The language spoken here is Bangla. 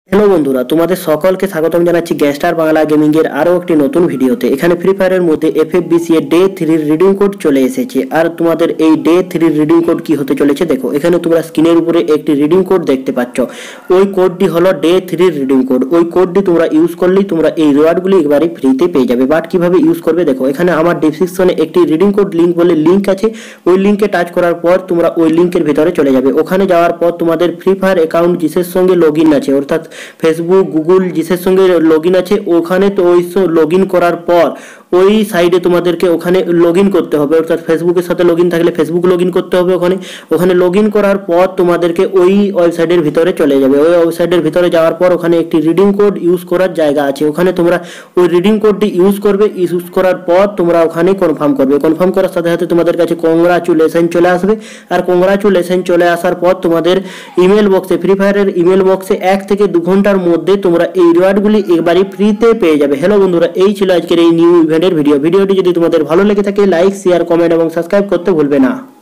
হ্যালো বন্ধুরা, তোমাদের সকলকে স্বাগতম জানাচ্ছি গ্যাংস্টার বাংলা গেমিং এর আরো একটি নতুন ভিডিওতে। এখানে ফ্রি ফায়ারের মধ্যে এফএফবিসি এর ডে 3 এর রিডিং কোড চলে এসেছে। আর তোমাদের এই ডে 3 এর রিডিং কোড কি হতে চলেছে দেখো। এখানে তোমরা স্ক্রিনের উপরে একটি রিডিং কোড দেখতে পাচ্ছ। ওই কোডটি হলো ডে 3 এর রিডিং কোড। ওই কোডটি তোমরা ইউজ করলেই তোমরা এই রিওয়ার্ডগুলি একবারই ফ্রিতে পেয়ে যাবে। বাট কিভাবে ইউজ করবে দেখো, এখানে আমার ডেসক্রিপশনে একটি রিডিং কোড লিংক বলে লিংক আছে। ওই লিংকে টাচ করার পর তোমরা ওই লিংকের ভিতরে চলে যাবে। ওখানে যাওয়ার পর তোমাদের ফ্রি ফায়ার অ্যাকাউন্ট জিসের সঙ্গে লগইন আছে, অর্থাৎ ফেসবুক গুগল জিসের সঙ্গে লগইন আছে। ওখানে তো ওই লগইন করার পর ওই সাইডে তোমাদেরকে ওখানে লগইন করতে হবে, অর্থাৎ ফেসবুকের সাথে লগইন থাকলে ফেসবুক লগইন করতে হবে। ওখানে লগইন করার পর তোমাদেরকে ওই ওয়েবসাইটের ভিতরে চলে যাবে। ওই ওয়েবসাইটের ভিতরে যাওয়ার পর ওখানে একটি রিডিং কোড ইউজ করার জায়গা আছে। ওখানে তোমরা ওই রিডিং কোডটি ইউজ করবে। ইউজ করার পর তোমরা ওখানে কনফার্ম করবে। কনফার্ম করার সাথে সাথে তোমাদের কাছে কংগ্রাচুলেশন চলে আসবে। আর কংগ্রাচুলেশন চলে আসার পর তোমাদের ইমেল বক্সে, ফ্রি ফায়ারের ইমেল বক্সে 1 থেকে 2 ঘন্টার মধ্যে তোমরা এই রিওয়ার্ডগুলি একবারই ফ্রিতে পেয়ে যাবে। হ্যালো বন্ধুরা, এই ছিল আজকের এই নিউ ইভেন্টের ভিডিওটি যদি তোমাদের ভালো লেগে থাকে লাইক, শেয়ার, কমেন্ট এবং সাবস্ক্রাইব করতে ভুলবে না।